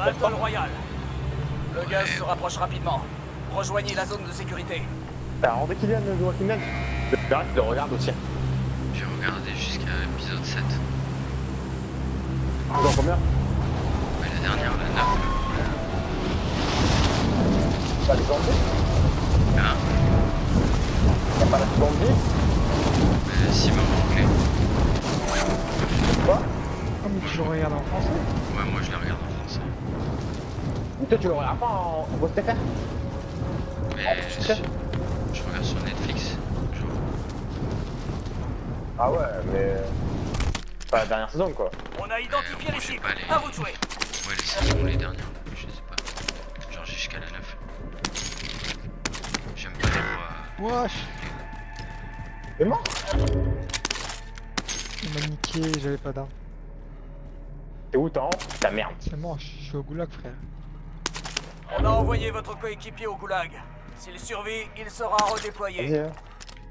Battle Royale. Le gaz se rapproche rapidement. Rejoignez la zone de sécurité. Alors, dès qu'il vient de Walking Dead, le regarde aussi. J'ai regardé jusqu'à épisode 7. Dans combien? Mais la dernière, la 9. T'as les zombies? Hein? Y'a pas la zombie? Si, mais en anglais. Quoi? Oh mais tu le regardes en français? Ouais, moi je les regarde en français. Mais toi, tu le regardes pas en post FR? Mais je regarde sur Netflix. Genre. Ah ouais, mais... pas la dernière saison, quoi. On a identifié les j'ai cibles. pas les- À vous de jouer. Ouais, les saisons, les dernières. Je sais pas. Genre jusqu'à la 9. J'aime pas les voix. Wesh! T'es mort? Il m'a niqué, j'avais pas d'arme. T'es où, t'es en haut? Ta merde. C'est mort, je suis au goulag frère. On a envoyé votre coéquipier au goulag. S'il survit, il sera redéployé. Vas-y, hein.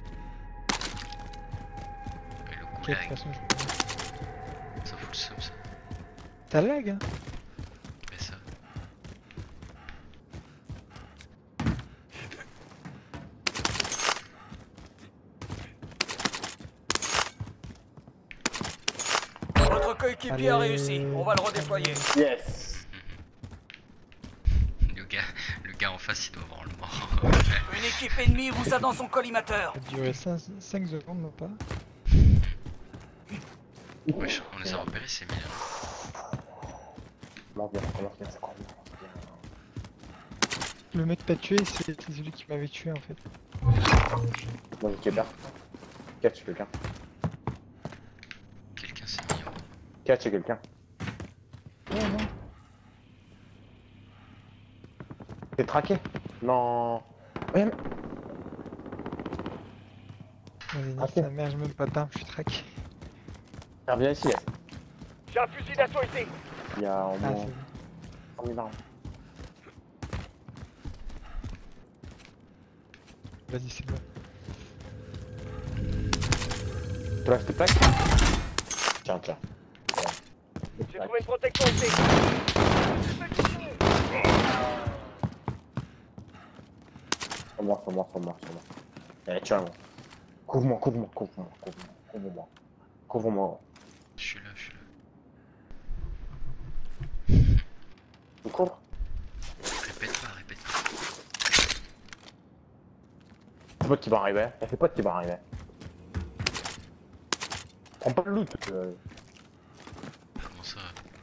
Mais le Ok, de toute goulag, façon, je peux... ça fout le seum ça. T'as lag hein? Mais ça. Votre coéquipier a Allez. réussi. On va le redéployer. Yes. Le gars en face il doit avoir le mort. Une équipe ennemie vous a dans son collimateur. Ça a duré 5 secondes même pas. Wesh, on les a repérés, c'est bien. Commence bien, ça commence bien. Le mec que t'as tué, c'est celui qui m'avait tué en fait. Moi, j'ai quelqu'un. Catch quelqu'un. Quelqu'un s'est mis en... Catch quelqu'un. Ouais, non. T'es traqué? Non. Ouais, mais... Vas-y, nique Ok. ta mère, j'ai même pas d'arme, je suis traqué. Reviens ici, là. J'ai un fusil d'assaut ici. Il y a au Ah, moins c'est bon. 100 000 armes. Vas-y, c'est bon. Tu lâches tes plaques? Tiens. J'ai trouvé une protection ici. Sur moi. Allez, tiens, moi. Couvre-moi. Je suis là. Tu couvres? Répète pas. Tes potes qui vont arriver. Tes potes qui vont arriver. Prends pas le loot. Comment ça?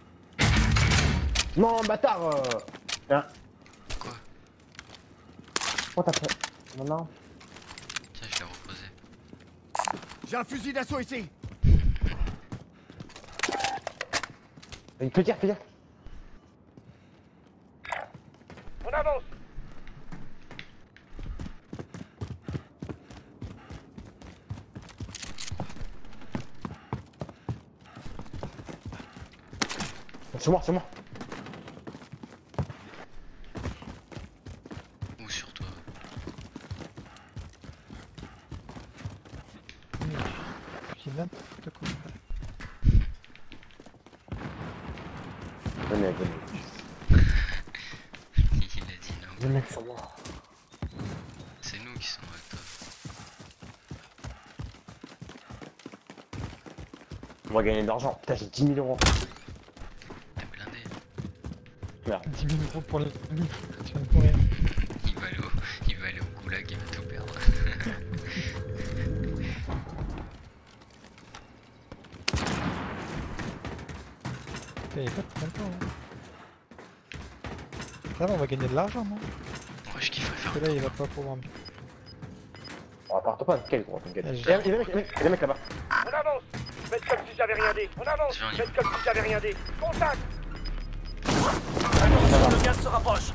Non, bâtard Tiens. Quoi? Oh, t'as fait... Non. Tiens, je l'ai reposé. J'ai un fusil d'assaut ici. Fais gaffe. On avance. C'est moi. Ou sur toi. J'ai n'importe quoi. Venez. Il a dit non. Venez sur moi. C'est nous qui sommes avec toi. On va gagner de l'argent. Putain, j'ai 10 000 euros. T'es blindé. Merde. 10 000 euros pour les livres, tu vas mourir. Il va aller au goulag, il va tout perdre. Il y a pas de temps hein. Ça va, on va gagner de l'argent non? Moi je kifferais faire Parce que là il va pas pouvoir me... On part pas, quel gros, t'inquiète. Ah, Il y a des mecs là-bas. On avance. Faites comme si j'avais rien dit. On avance. Tiens, on y Faites comme si j'avais rien dit. Contact. Attention, le gaz se rapproche.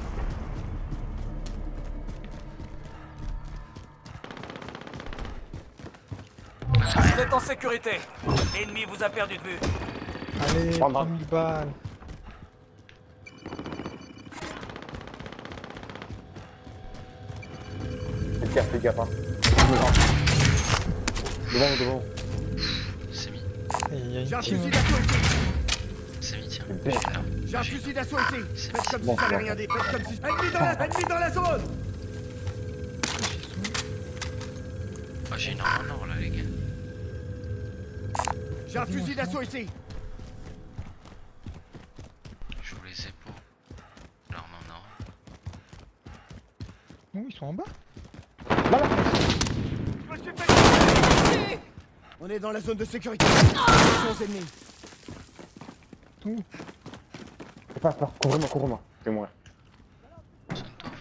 Vous êtes en sécurité. L'ennemi vous a perdu de vue. Allez, Prendre. 3000 balles. Fais gaffe, hein. Devant. C'est mis. Et il y a J'ai un une team. fusil d'assaut ici. C'est mis, tiens. C'est bête. Je suis là. J'ai un fusil d'assaut ici. C'est Faites comme bon, si ça n'avait bon. rien dit. Faites comme si... Ennemi dans la zone. Oh, j'ai une arme en or là, les gars. J'ai un fusil d'assaut ici. Je vous les épaules. L'arme en or. Oh, ils sont en bas. On est dans la zone de sécurité. Attention aux ennemis. Où? Passe, passe, couvre-moi. Je vais mourir. Personne t'offre.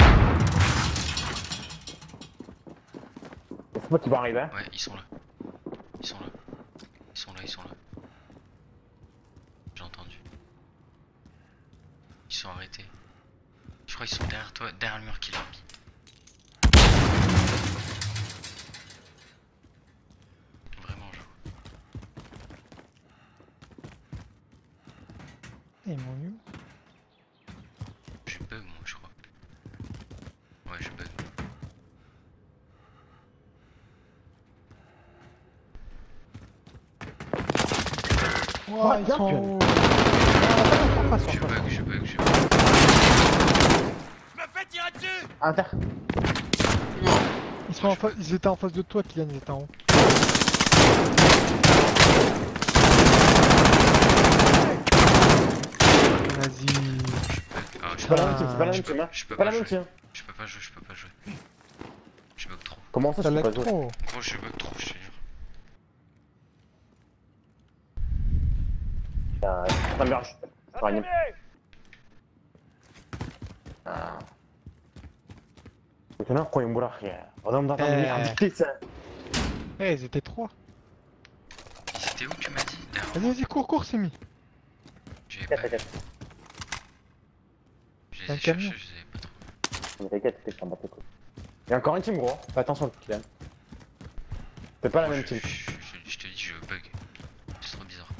C'est moi qui va arriver. Hein. Ouais, ils sont là. Ils sont là. Ils sont là. J'ai entendu. Ils sont arrêtés. Je crois qu'ils sont derrière toi, derrière le mur qui l'a mis. Vraiment, je vois. Eh, ils m'ont eu. Je bug, moi, je crois. Ouais, je bug. Ouah, ils bien sont en que- haut. Je bug. Je me fais tirer dessus. Inter. Ils sont en face, ils étaient en face de toi, Kylian, ils étaient en haut. Vas-y. Ah, C'est pas la même team, c'est pas la Ah, même team. Hein. je peux Pas pas la même jouer. team. Je peux pas jouer. Je bug trop. Comment ça, Ça je peux lag pas jouer? trop. Gros, je bug trop, je te jure. Ça merge. Rien. كنا نقوي مراخي هذا مضى Eh, ils étaient 3. Ils étaient où, tu m'as dit? Derrière. Vas-y, cours, Simi. J'avais pas. Je les Un ai camion. cherchés, je les avais pas trop. T'inquiète, je t'en bats les couilles. Il y a encore une team, gros. Fais attention, Kylian. C'est pas la même team. Je te dis, je bug. C'est trop bizarre.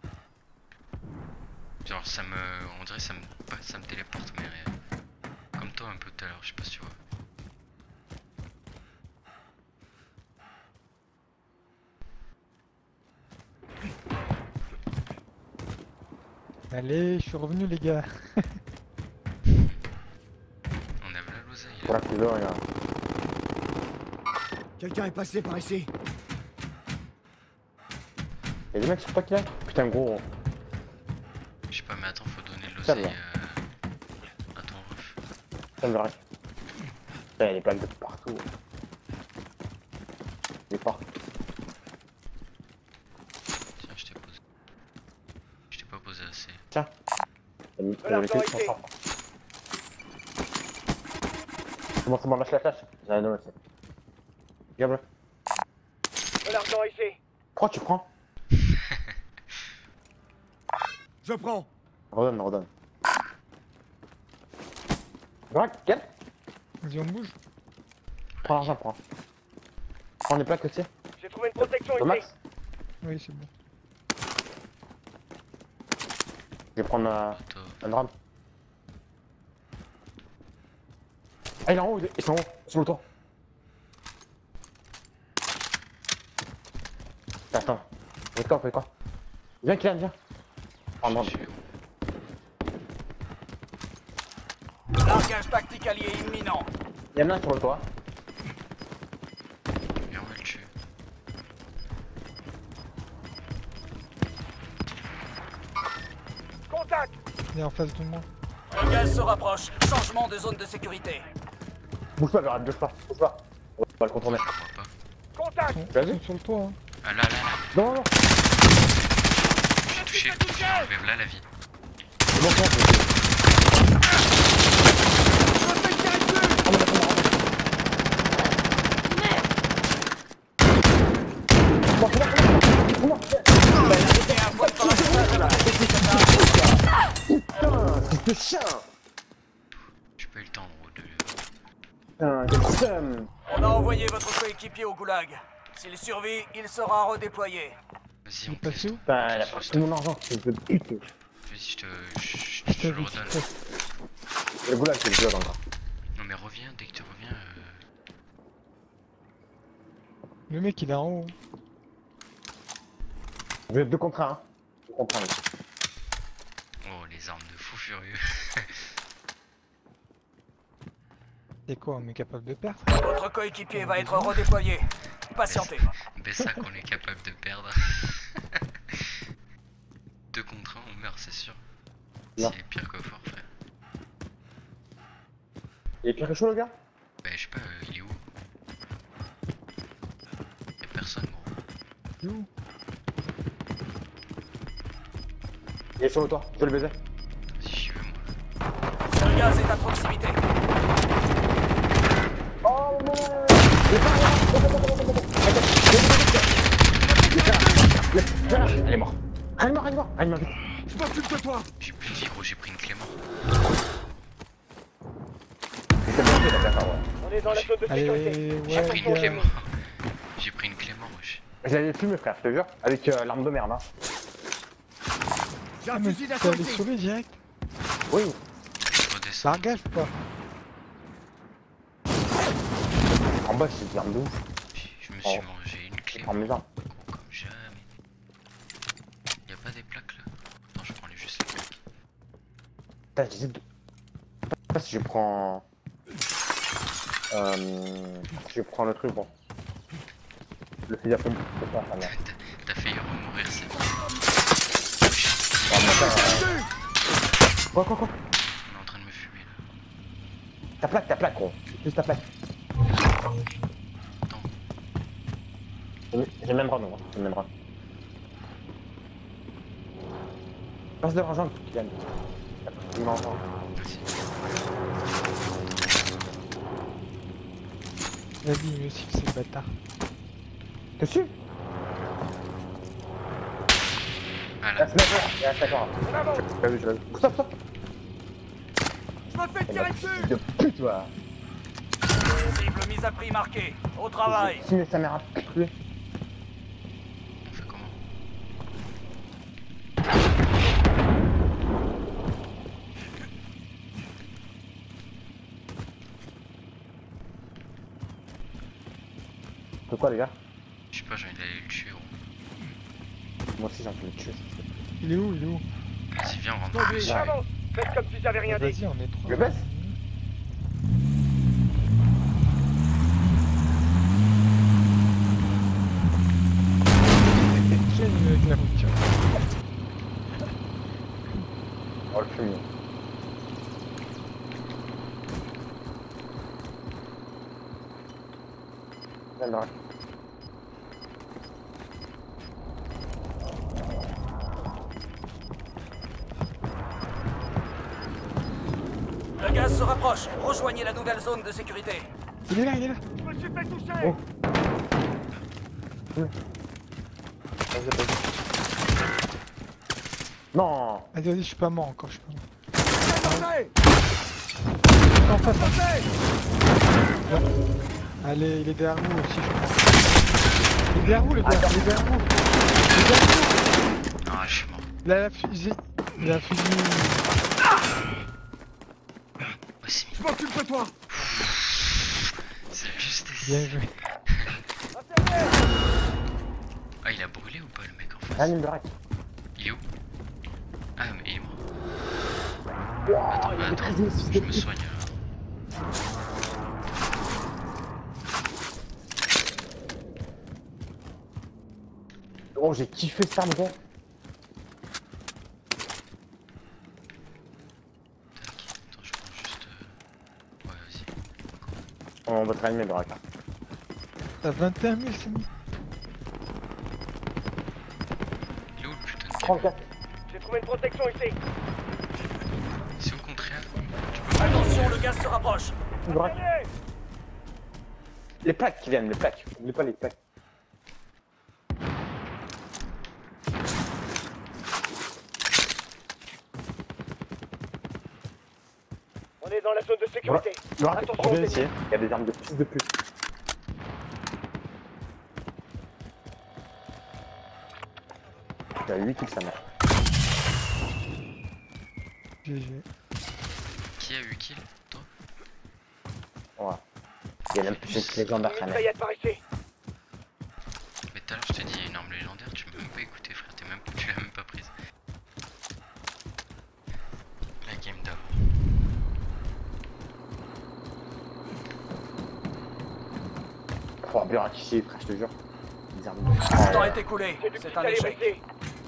Genre, ça me. On dirait ça me téléporte, mais. Comme toi un peu tout à l'heure, je sais pas si tu vois. Allez, je suis revenu, les gars. On a la l'oseille là. Voilà, plus rien. Quelqu'un est passé par ici. Y'a des mecs sur toi, Kylian? Putain, gros. Je sais pas, mais attends, faut donner de Ça l'oseille va. à ton ref. Ça me verra. Putain, y'a des plaques de partout. Il est fort. Tiens, je t'ai posé. Je t'ai pas posé assez. Tiens. T'as mis les clés, c'est bon, lâche la flèche. J'ai un aussi. Regarde-le. De l'argent ici. Pourquoi tu prends? Je prends. Redonne. Regarde, Vas-y, on bouge. prends l'argent, prends. Prends les plaques aussi. J'ai trouvé une protection Le max. Oui, c'est bon. Je vais prendre Attends. un drame. Ah, il est en haut, ils sont en haut, sur le toit. Attends, on fait quoi? Viens, Kylian, viens. Prends un drame. Largage tactique allié imminent. Il y en a un sur le toit. Viens, on va le tuer. Contact. Il est en face de moi. Le gaz se rapproche. Changement de zone de sécurité. Bouge pas, Berat, bouge pas. On va le contourner. Je crois pas. Contact. Ils Vas-y. sont sur le toit, hein. Ah là. Non. J'ai touché. J'ai enlevé là la vie. C'est bon, c'est bon. Putain, c'est chien. J'ai pas eu le temps gros de. Putain, quel seum. On a envoyé votre coéquipier au goulag. S'il survit, il sera redéployé. Vas-y, Il on est passé où? Putain, elle a pris tout mon argent, c'est de pute. Vas-y, je te le redonne. Le goulag, c'est le jeu encore. Non mais reviens, dès que tu reviens. Le mec, il est en haut. Vous êtes 2 contre 1. 2 contre 1. Oh les les armes de fou furieux. C'est quoi, on est capable de perdre? Votre coéquipier va être redéployé. Patientez. Bessa qu'on est capable de perdre. 2 contre 1, on meurt, c'est sûr. Non. C'est pire que fort, frère. Il est pire que chaud le gars? Bah, je sais pas, il est où? Y'a personne, gros. Il est où? Il est sur le toit, je vais le baiser. Si j'y vais, moi. Le gaz est à proximité. Oh non! Il est pas là! Elle est morte. Elle est morte, elle est morte. Elle est morte. Je m'occupe de toi. J'ai plus de vie, gros, j'ai pris une clé mort. C'est bien fait, t'as fait ça, ouais. On est dans la zone de sécurité. Allez, J'ai pris une clé ouais. mort. J'ai pris une clé mort, wesh. Je l'avais fumé, frère, je te jure. Avec l'arme de merde, hein. J'ai Ah, un mais fusil t'es d'assaut allé ici. sauver direct? Oui. Je redescends. Largage ou pas? En bas, c'est une arme de ouf. Je me suis mangé une clé Prends mes armes. gros, comme jamais. Y'a pas des plaques là? Non, je prends juste les plaques. Putain, j'hésite de... Je sais pas si je prends... Je prends le truc, bon. Le fusil à pompe, c'est pas ça, merde. T'as failli remourir, c'est bon. Oh, mon frère, Quoi? On est en train de me fumer là. Ta plaque, gros. Juste ta plaque. Attends. J'ai le même run, moi. J'ai le même run. Passe de rejoindre, Kylian. Il m'entend. Vas-y. Vas-y, il me siffle, c'est le bâtard. T'es sûr? Ah La là, sniper, il y a un sniper. En avant. Je l'ai vu, je l'ai vu. Stop, stop. Je me fais tirer dessus. De pute, toi. Cible mise à prix marquée. Au travail. Si, mais sa mère a tué. on fait comment? C'est quoi, les gars? Je sais pas, j'ai envie d'aller le tuer, gros. Moi aussi, j'ai envie de le tuer. Il est où? Il est où? Vas-y, viens, on rentre Tombé. dessus. Avance. Faites comme si j'avais rien dit. Vas-y, on est trois. Le baisse? Tiens, avec la rupture. Oh, le fumier. Viens, Le gaz se rapproche. Rejoignez la nouvelle zone de sécurité. Il est là, il est là. Je me suis fait toucher. Oh. Vas-y, vas-y. Non! Vas-y, vas-y, je suis pas mort encore, je suis pas mort. Attendez. En face, hein. Attendez. Allez, il est derrière vous aussi, je crois. Il est derrière vous, le gars. Attends. Il est derrière vous. Il est derrière vous. Ah, je suis mort. Il a la fusée. Il a la fusée. Vas-y, Je m'occupe de toi. c'est juste Bien ici. joué. Ah, il a brûlé ou pas le mec en face? Anime de rack. Il est où? Ah, mais il est mort. Wouah, Attends, il y a des attends, prisonniers, fils je de me pute. soigne là. Oh, j'ai kiffé cette arme, gros. Tac. Attends, je prends juste. Ouais, vas-y. On va te réanimer de rack. T'as 21 000, c'est mis. Il est où le putain de camion? 34. J'ai trouvé une protection ici. C'est au contraire. Attention, le gaz se rapproche. De rack. Attendez. Les plaques qui viennent, les plaques. N'oublie pas les plaques. On est dans la zone de sécurité. Le rack, Attention, reviens on ici. Il y a des armes de fils de pute. Il y a 8 kills, sa mère. GG. Qui a eu kill? Toi? Ouais. Il y a même plus une légendaire, sa Une mère. fayette par ici. Mais tout à l'heure, je te dis une arme légendaire, tu m'as même pas écouté, frère. Tu l'as même pas prise. Oh, Burak ici, frère, je te jure. Bizarre. Le temps est écoulé. C'est du C'est un pistolet échec. brisé.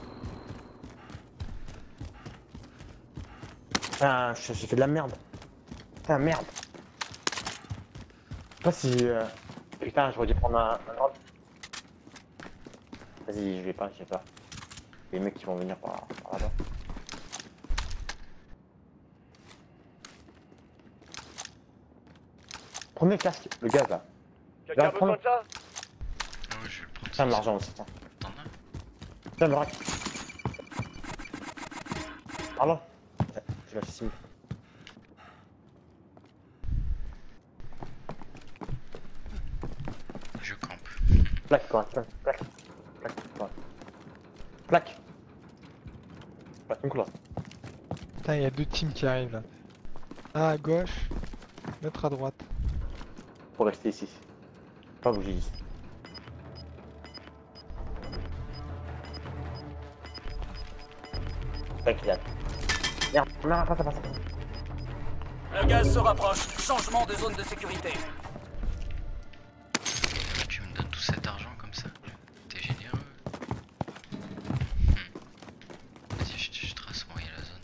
Putain, j'ai fait de la merde. Putain, merde. Je sais pas si... Putain, j'aurais dû prendre un drone. Vas-y, je vais pas, je sais pas. Les mecs qui vont venir par là-bas. Prenez le casque, le gaz là. Quelqu'un a Là, besoin de ça? Ah ouais, je vais le prendre. Tiens, de l'argent aussi, tiens. T'en as? Tiens, le rack. Par là. Je vais acheter 6 000. Je campe. Plaque, quoi, plaque. Plaque, ouais. Plaque. Plaque, une couleur. Putain, il y a 2 teams qui arrivent là. Un à gauche, l'autre à droite. Faut rester ici. Pas bouger ici. Plaque, Kylian. Merde, non, passe. Le gaz se rapproche. Changement de zone de sécurité. Tu me donnes tout cet argent comme ça? T'es généreux. Vas-y, je trace moi, il y a la zone.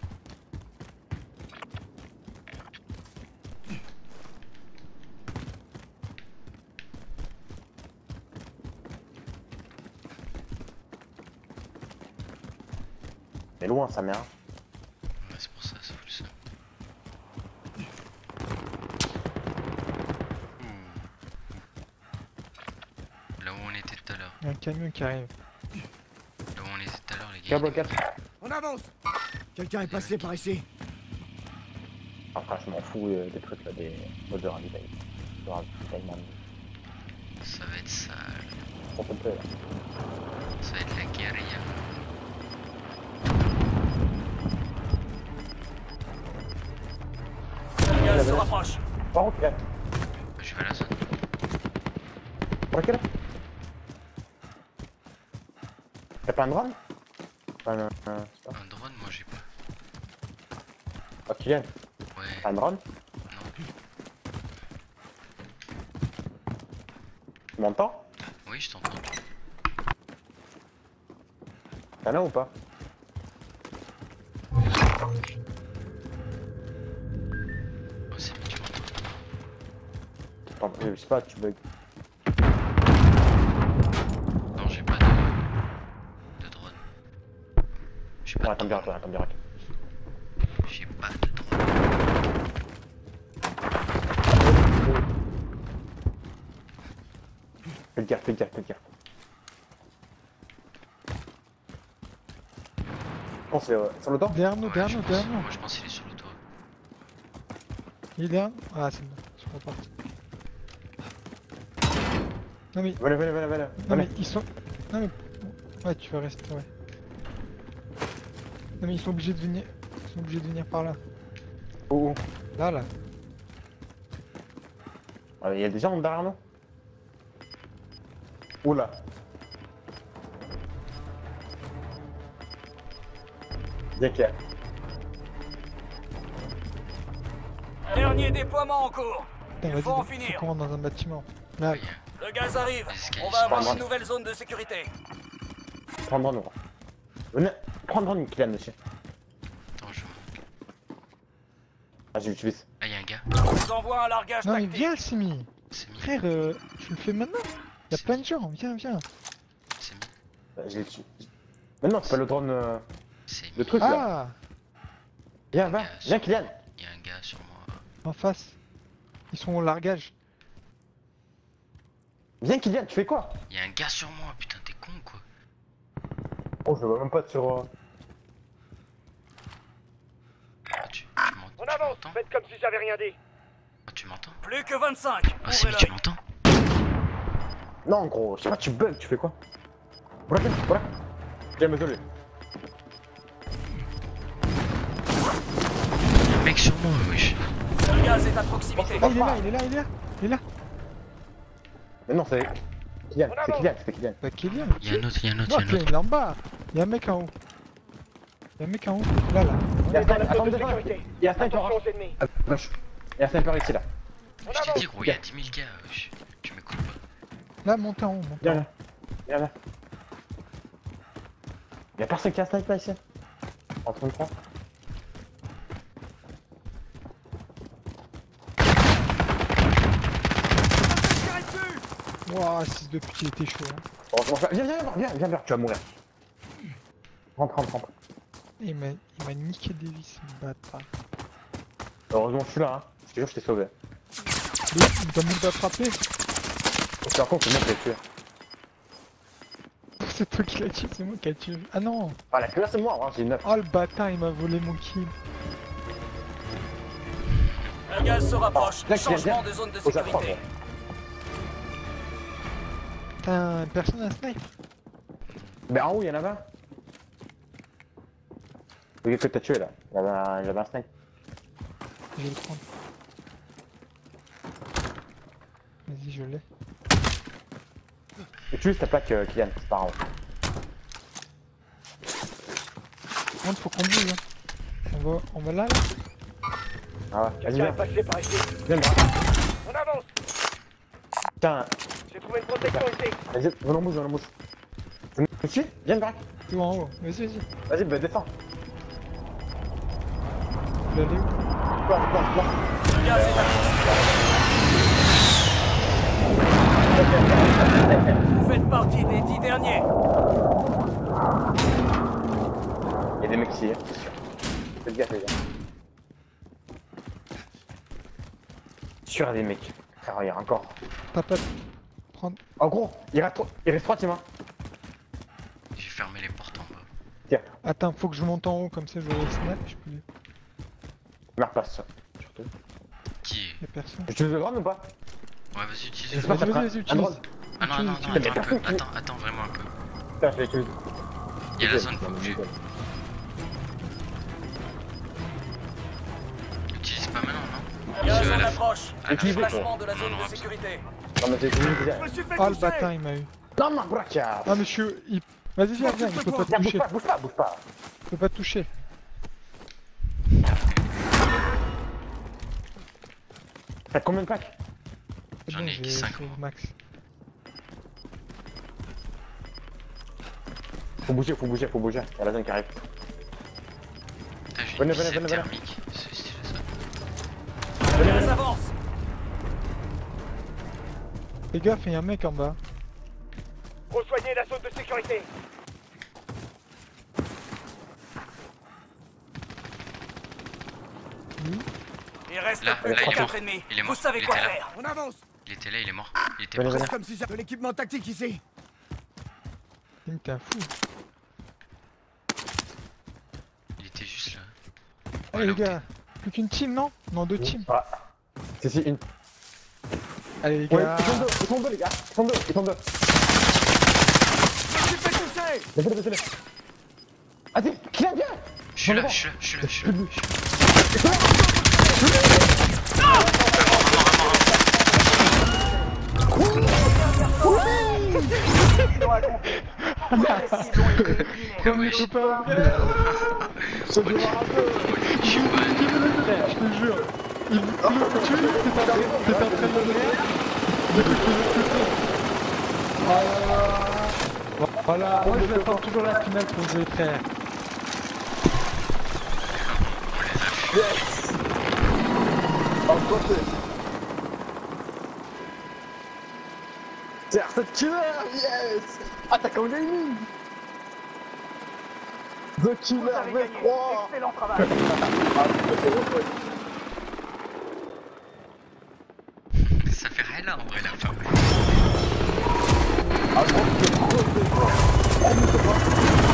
Mais loin, sa mère. Ouais, c'est pour ça, ça fout le seum. Là où on était tout à l'heure. Il y a un camion qui arrive. Là où on était tout à l'heure, les gars. Câble 4. On avance. Quelqu'un est passé par ici. Après, je m'en fous des trucs là, des odeurs à détail. Ça va être sale. Trop peu là. Ça va être la guérilla. Le gaz se rapproche. Par contre, Kylian. Je vais à la zone. Pour laquelle? Y'a pas un drone? Enfin, je sais pas. Un drone, moi j'ai pas. Oh, Kylian, Ouais, t'as un drone? non. Tu m'entends? Oui, je t'entends. T'en as ou pas? Oh, c'est bien, tu m'entends. Attends, je sais pas, tu bugs. Non, j'ai pas de drone. J'ai pas Ouais, de attends bien, drone. attends bien. J'ai pas de drone. Fais gaffe. Je pense que c'est sur le temps? Derrière nous, Ouais, derrière je nous, pense- derrière nous. Moi je pense qu'il est sur le toit. Il est derrière nous. Ah, c'est bon, je suis content. Non mais, Venez. non mais, ils sont... Non mais... Ouais, tu vas rester, ouais. Non mais ils sont obligés de venir... Ils sont obligés de venir par là. Où? Là. Il y a des gens derrière nous? Oula. Bien clair. Dernier déploiement en cours. Putain, Il vas-y, faut en faut finir. qu'on rentre dans un bâtiment. Là, Ouais, Le gaz arrive. Les escaliers On va avoir sont une pas nouvelle zone de sécurité. Prends le drone, gros. Venez, prends le drone, Kylian, monsieur. attends, je... Ah, je l'utilise. Là, y'a un gars. Je vous envoie un largage non mais tactique. viens Simi. C'est mis. Frère, tu le fais maintenant. Y'a plein de gens, viens. C'est mis. Je l'ai tué. Mais non, c'est pas le drone. C'est mis. Le truc là. Ah, Viens, viens, Kylian. Y'a un gars sur moi. en face. Ils sont au largage. Viens, Kylian, tu fais quoi? Y'a un gars sur moi, putain, t'es con quoi. Oh, je vois même pas sur. Ah, tu On avance. m'entends? Faites comme si j'avais rien dit. Ah, tu m'entends? Plus que 25. Ah, c'est Ouvrez mis, tu l'œil. m'entends? Non, gros, je sais pas, tu bugs, tu fais quoi? Voilà. Viens me donner. Y'a un mec sur moi, wesh. Le gaz est à proximité. Ah, il est là. Mais non, c'est. Kylian, c'était Kylian. Bah, Kylian. Y'a un autre, Non, Kylian, il est en bas. Y'a un mec en haut. Là. On est dans la zone de Attends, devant, sécurité. il y a 5 Attention aux ennemis. à gauche. Il y a 5 ici là. On Je t'ai avance. dit, gros, y'a 10 000 gars, wesh. Tu m'écoutes pas. Là, montez en haut, montez Viens en haut. là. Viens là. Y'a personne qui a snipe là ici. En 33. Wouah, 6 de pute, il était chaud. Hein. Heureusement, viens, tu vas mourir. Rentre. Il m'a niqué des vis, ce bâtard. Heureusement, je suis là, hein. Je te jure, je t'ai sauvé. Il t'a même pas frappé. Par contre, c'est moi qui l'ai tué. C'est toi qui l'as tué, c'est moi qui l'ai tué. Ah non. Ah, la première, c'est moi, hein, j'ai une 9. Oh le bâtard, il m'a volé mon kill. Un gaz se rapproche. Là, viens, Changement viens. de zone de Aux approches, sécurité. Putain, personne à snipe. Ben en haut, il y en avait un. Le gars que t'as tué là, il avait un snipe. Je vais le prendre. Vas-y, je l'ai. Utilise ta plaque, Kylian, c'est pas grave. Montre, faut qu'on bouge. Hein. On va là, là. Ah ouais, vas-y, Quelqu'un viens. est passé par ici. Viens, bras. On avance. Putain, J'ai trouvé une protection ici. vas-y, venons bouge. Tu me suis? Viens, bras. Tout en haut. Vas-y. Vas-y, bah descends. Tu l'as allé où? Quoi. Le gaz est actif. Vous faites partie des 10 derniers. Il y a des mecs ici, hein, c'est sûr. Faites gaffe, les gars. Sûr, il y a des mecs. Frère, il y a encore. T'as pas de... Prendre... En gros, il reste 3 teams, hein. J'ai fermé les portes en bas. Tiens, Attends, faut que je monte en haut, comme ça je vais snap, je peux... meurs pas, ça. Surtout. Qui est? Y'a personne. Tu utilises le drone ou pas? Ouais, vas-y, utilise. Je sais pas, Vas-y, ça vas-y, fera un utilise. drone. Ah non, utilise, attends un peu. utilise. Attends vraiment un peu. Putain, je l'ai utilisé. Il y a la zone pour bouger. Utilise pas maintenant, non? Gaz Parce que à en la- approche. à la fin- Déplacement de la zone Non, de non, sécurité. Non, mais j'ai utilisé déjà. Je me suis fait Oh le toucher. bâtard, il m'a eu. Non, ma braquage. Ah monsieur, il... Vas-y, viens, il peut pas te Viens, toucher. bouge pas. Il peut pas te toucher. T'as combien de packs? C'est J'en bon, ai j'ai 5, fait le moi. max. Faut bouger. Il y a la zone qui arrive. Putain, j'ai Venez, une venez, visée venez. thermique. C'est stylé ça. Le gaz avance. Fais gaffe, il y a un mec en bas. Rejoignez la zone de sécurité. Il reste Là, plus là, que il est 4 mort. ennemis. Il est Vous mort. savez Il quoi était là. faire. On avance. Il était là, il est mort. Il était Venez, mort. venez. Comme si j'avais de l'équipement tactique ici. Tim, t'es un fou. Il était juste là. Allez là les où gars, plus qu'une team, non? Non, deux teams. Ah. Si, une. Allez les Ouais, gars. ils sont deux, les gars. Ils sont deux. Je me suis fait toucher. Laissez-le. Vas-y, Kylian, viens. Je suis là. Comme je peux pas Je te vois un peu. Je suis pas. je te jure. Il me tue, t'es en train de le faire. Voilà, moi je attends toujours la finale pour jouer frère. Yes. Encore fait. C'est cette killer, yes. Attaquant gaming. The Killer V3. Excellent travail. Ça fait rien là en vrai la fin. Ah, je pense que c'est trop,